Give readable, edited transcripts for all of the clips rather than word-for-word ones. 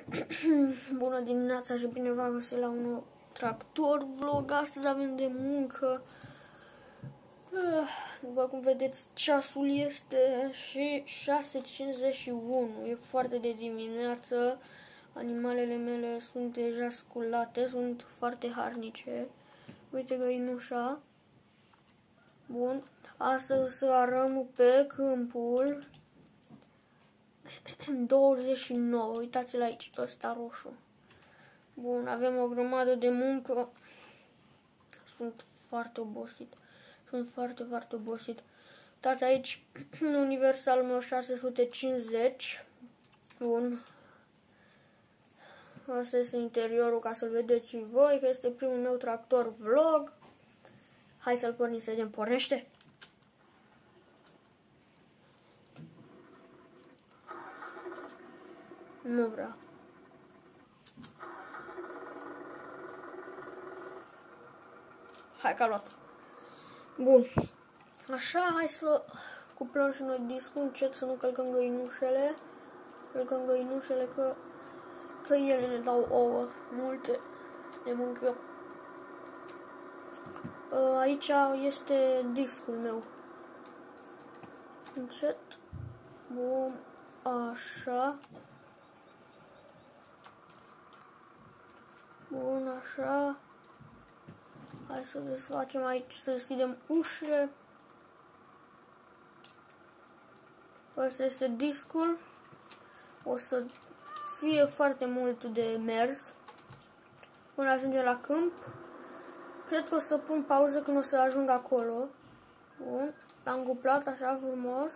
Bună dimineața și bine v-am găsit la un nou tractor vlog. Astăzi avem de muncă. După cum vedeți, ceasul este și 6:51. E foarte de dimineață. Animalele mele sunt deja sculate, sunt foarte harnice. Uite găinușa. Bun. Astăzi să arăm pe câmpul 29. Uitați-l aici, ăsta roșu. Bun, avem o grămadă de muncă. Sunt foarte obosit. Sunt foarte obosit. Uitați aici, universalul meu 650. Bun. Asta este interiorul, ca să-l vedeți și voi, că este primul meu tractor vlog. Hai să-l pornim să vedem, pornește. Nu vrea. Hai că a luat. Bun. Așa, hai să cuplăm și noi discul încet, să nu călcăm găinușele. Călcăm găinușele că ele ne dau ouă multe de mâncă. Aici este discul meu. Încet. Bun. Așa. Bun, așa. Hai să desfacem aici, să deschidem ușile. Asta este discul. O să fie foarte mult de mers până ajungem la câmp. Cred că o să pun pauză când o să ajung acolo. Bun. L-am cuplat așa frumos.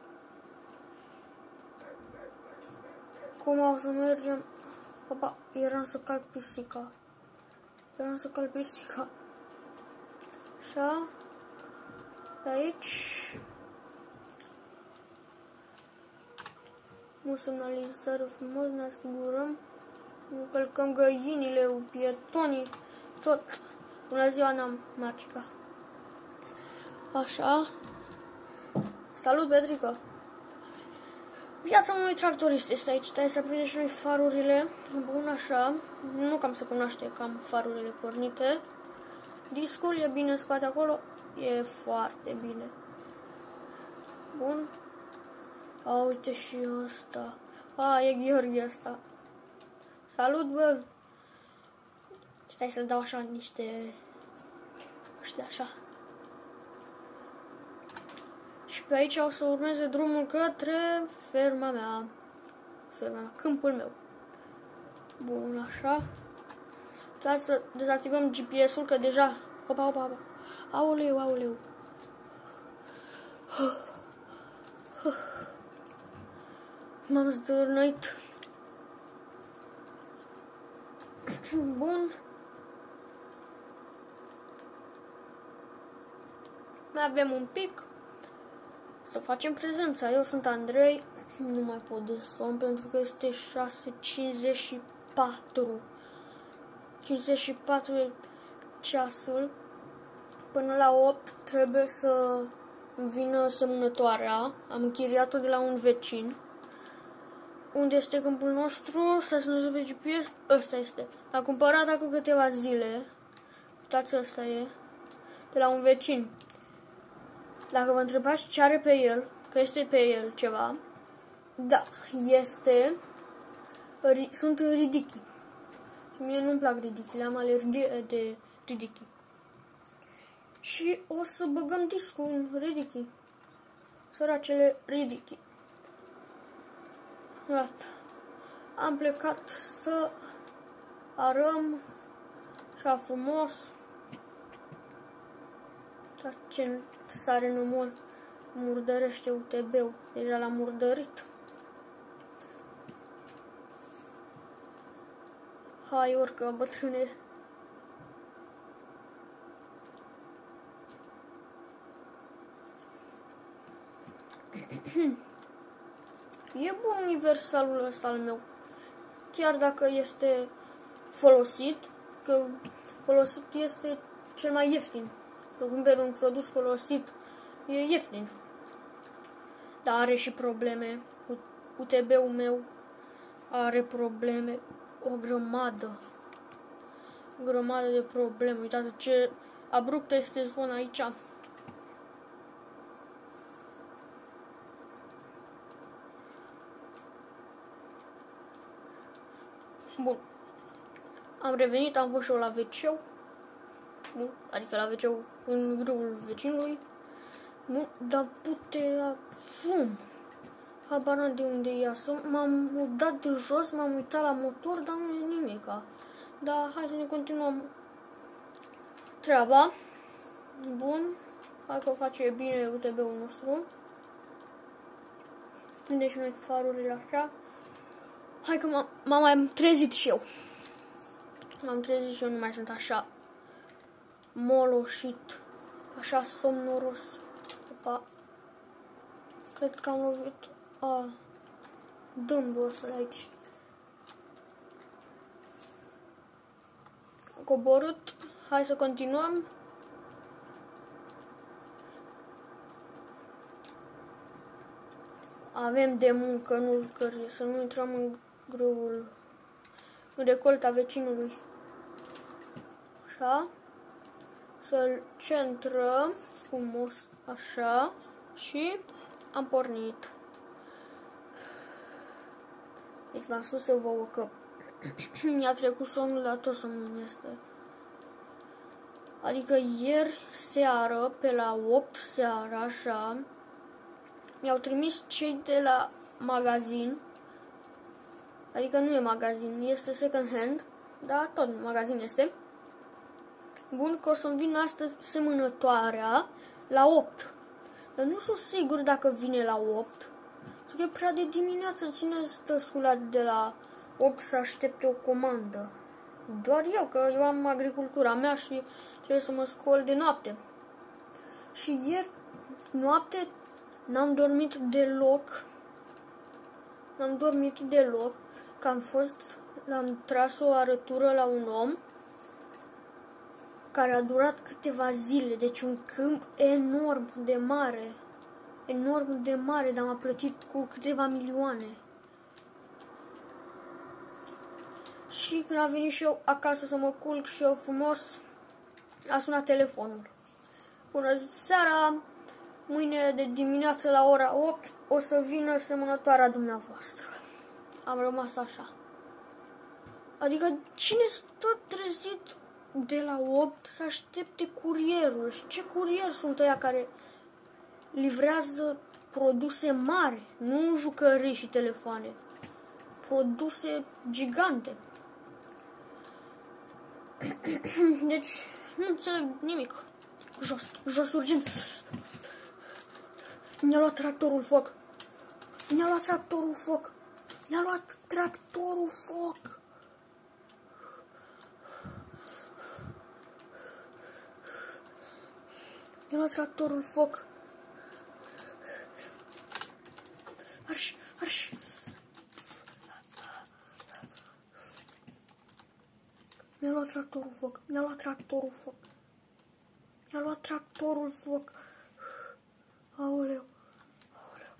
Cum o să mergem? Opa, eram să calc pisica. Așa. De aici. Nu semnalizare frumos, ne asigurăm. Nu călcăm găinile, pietonii, tot. Bună ziua, n-am Marcica. Așa. Salut, Petrica. Viața unui tractorist este aici. Stai să aprindem și noi farurile. Bun, așa. Nu cam se cunoaște că am farurile pornite. Discul e bine în spate acolo. E foarte bine. Bun. A, uite și ăsta. A, e Gheorghe ăsta. Salut, bă. Stai să-l dau așa niște... Ăștia așa. Și pe aici o să urmeze drumul către ferma mea. Câmpul meu. Bun, așa. Trebuie să dezactivăm GPS-ul, că deja... Opa. Aoleu. M-am zdârnăit. Bun. Mai avem un pic. Să facem prezența. Eu sunt Andrei. Nu mai pot de somn pentru că este 6:54. 54 ceasul. Până la 8 trebuie să vină semnătoarea. Am închiriat-o de la un vecin. Unde este câmpul nostru? Să ne pe GPS. Ăsta este. L-am cumpărat acum câteva zile. Uitați, ăsta e. De la un vecin. Dacă vă întrebați ce are pe el, că este pe el ceva, da, este, sunt ridichi. Și mie nu-mi plac ridichile, am alergie de ridichi. Și o să băgăm discul în ridichi. Săracele ridichi. Gata. Am plecat să arăm așa frumos. Ce sare numol, murdărește UTB-ul, deja l-am murdărit. Hai, urcă, bătrâne. E bun universalul ăsta al meu. Chiar dacă este folosit, că folosit este cel mai ieftin. Să cumperi un produs folosit e ieftin. Dar are și probleme. UTB-ul meu are probleme, o grămadă de probleme. Uitați ce abruptă este zona aici. Bun. Am revenit, am fost și eu la wc. Bun, adică la wc în râul vecinului. Bun, dar putea fum. Habar n-am de unde iasă. M-am dat de jos, m-am uitat la motor, dar nu e nimica. Dar hai să ne continuăm treaba. Bun, hai că face bine UTB-ul nostru. Prinde și noi farurile așa. Hai că m-am mai trezit și eu. M-am trezit și eu, nu mai sunt așa moloșit, așa somnoros. Opa. Cred că am lovit dâmbul ăsta de aici. Coborât. Hai să continuăm. Avem de muncă, nu jucărie, să nu intrăm în grâul, în recolta vecinului. Așa. Să-l centrăm frumos, așa. Și am pornit. Deci v-am spus să vouă că mi-a trecut somnul, dar tot somnul este. Adică ieri seară, pe la 8 seara, așa, mi-au trimis cei de la magazin. Adică nu e magazin, este second hand, dar tot magazin este. Bun, că o să-mi vină astăzi semănătoarea la 8. Dar nu sunt sigur dacă vine la 8. Că e prea de dimineață, cine stă sculat de la 8 să aștepte o comandă? Doar eu, că eu am agricultura mea și trebuie să mă scol de noapte. Și ieri noapte n-am dormit deloc. N-am dormit deloc, că l-am tras o arătură la un om care a durat câteva zile, deci un câmp enorm de mare. Enorm de mare, dar m-a plătit cu câteva milioane. Și când am venit și eu acasă să mă culc și eu frumos, a sunat telefonul. Bună seara, mâine de dimineață la ora 8 o să vină semănătoarea dumneavoastră. Am rămas așa. Adică cine stă trezit de la 8 să aștepte curierul? Și ce curier sunt ăia care livrează produse mari, nu jucării și telefoane. Produse gigante. Deci, nu înțeleg nimic. Jos, jos urgent. Mi-a luat tractorul foc. Mi-a luat tractorul foc. Mi-a luat tractorul foc. Mi-a luat tractorul foc. Arș, arș. Mi-a luat tractorul foc. Mi-a luat tractorul foc. Mi-a luat tractorul foc. Aoleu. Aoleu.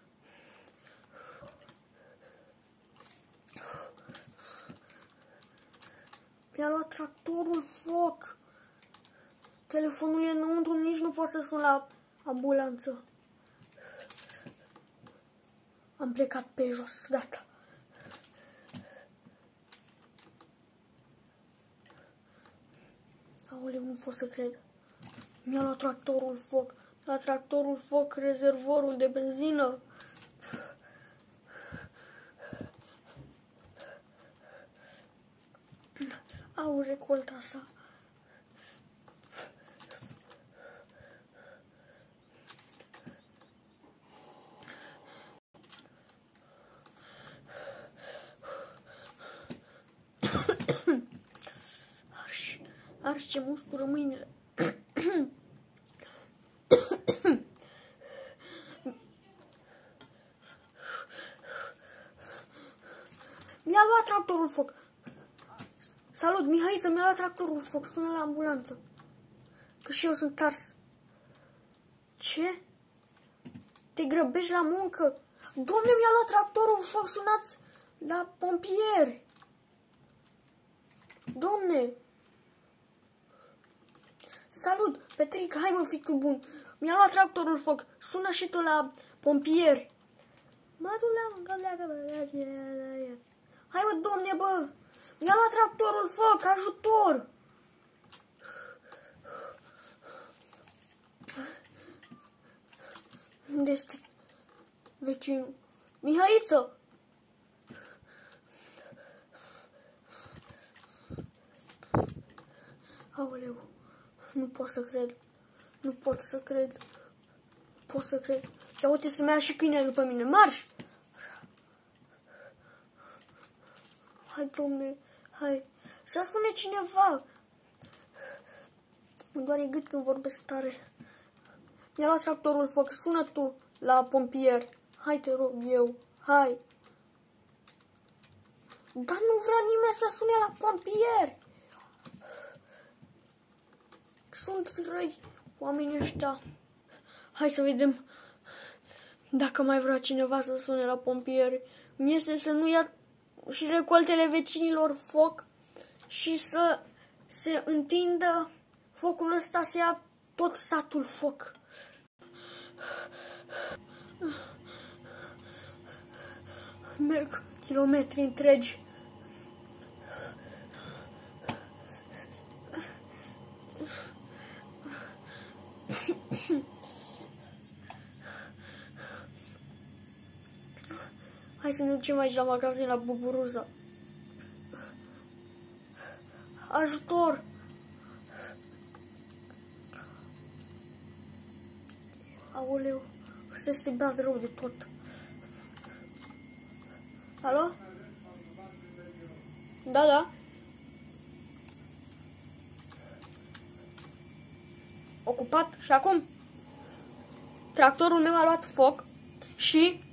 Mi-a luat tractorul foc. Telefonul e înăuntru, nici nu pot să sun la ambulanță. Am plecat pe jos, gata. Aoleu, nu pot să cred. Mi-a luat tractorul foc. La tractorul foc, rezervorul de benzină. Au recolta asta. Arș, ce mustură mâinile. Mi-a luat tractorul foc. Salut, Mihaiță, mi-a luat tractorul foc. Sună la ambulanță. Că și eu sunt ars. Ce? Te grăbești la muncă? Dom'le, mi-a luat tractorul foc, sunați La pompieri! Domne! Salut! Petric, hai mă, fii tu bun! Mi-a luat tractorul foc! Sună și tu la pompieri! Hai mă, domne, bă! Mi-a luat tractorul foc! Ajutor! Unde este vecinul? Mihaiță! Aoleu, nu pot să cred. Nu pot să cred. Nu pot să cred. Ia uite să-mi ia și câinele după mine. Marș! Hai, domne, hai. Să spune cineva. Mă doare gât când vorbesc tare. Mi-a luat tractorul foc. Sună tu la pompier. Hai, te rog eu. Hai. Dar nu vrea nimeni să sune la pompier. Sunt răi oamenii ăștia. Hai să vedem dacă mai vrea cineva să sune la pompieri. Mi este să nu ia și recoltele vecinilor foc și să se întindă focul ăsta, să ia tot satul foc. Merg kilometri întregi. Hai să ne ducem aici la magazin, la Buburuza. Ajutor! Aoleu, ăsta este beat rău de tot. Alo? Da, da. Ocupat? Și acum? Tractorul meu a luat foc și